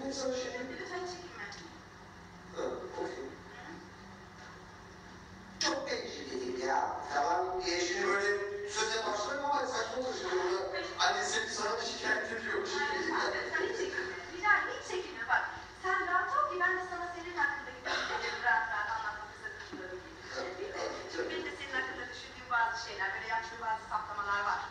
dedim sana şimdi? Lütfen çekinme. Ha, okey. Çok bencil ya. Tamam diye şimdi böyle söze başlarım ama saçma taşıyor orada. Annesi sana bir şikayet ediyormuş. Sen hiç çekinme. Rica hiç çekinme bak. Sen rahat ol ki ben de sana senin hakkındaki düşüncelerimi rahat rahat anlatmak fırsatını bulabileyim. Çünkü benim de senin hakkında düşündüğüm bazı şeyler, böyle yaptığım bazı saptamalar var.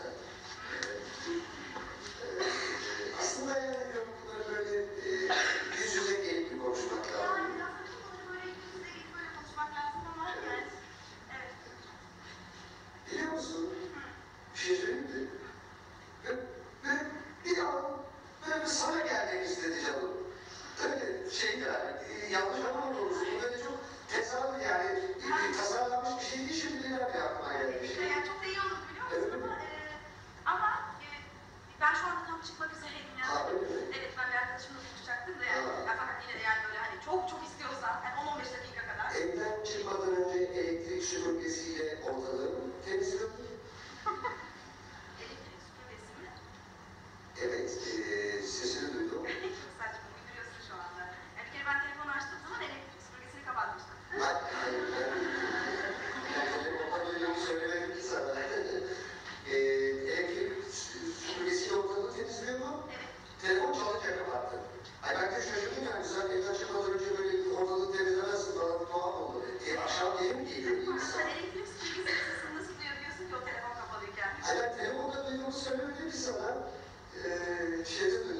Aslında yani bunları böyle yüz yüze gelip bir konuşmak lazım. Yani aslında bunları böyle yüz yüze gelip böyle konuşmak lazım ama yani... Evet. Biliyor musun? Bir şey söyleyeyim mi? Ve bir an böyle sana gelmek istedi canım. Öyle şey yani, yanlış anlama doğrusu. Bu böyle çok tesadüf yani, tasarlanmış bir şey değil, şimdi neler aklıma gelmiş. Yani çok da iyi olurdu biliyor musun? Ama ben şu anda tam çıkmak üzereydim yani. Evet, ben bir arkadaşımla buluşacaktım da yani. Ya, fakat yine de yani böyle hani çok istiyorsan, yani 10-15 dakika kadar. Evden çıkmadan önce elektrik süpürgesiyle ortalığı temizliyorum. Elektrik süpürgesi mi? Evet, sesini duydum. Çok saçma, uyduruyorsun şu anda. Yani bir kere ben telefonu açtığım zaman elektrik süpürgesini kapatmıştım. Hayır, telefonda böyle bir söylemedim ki sana. Elektrik süpürgesiyle ortalığı temizliyor mu? Evet. Telefon çalınca kapattı. Ay ben de şaşırdım yani, sen evden çıkmadan önce böyle ortalığı temizlemezsin falan, tuhaf oldu. Akşam geri mi geliyor bir insan? Sen elektrik süpürgesi sesini nasıl duyabiliyorsun ki o telefon kapalıyken? Ay ben telefonda duyduğumu söylemedim ki sana. Şeyde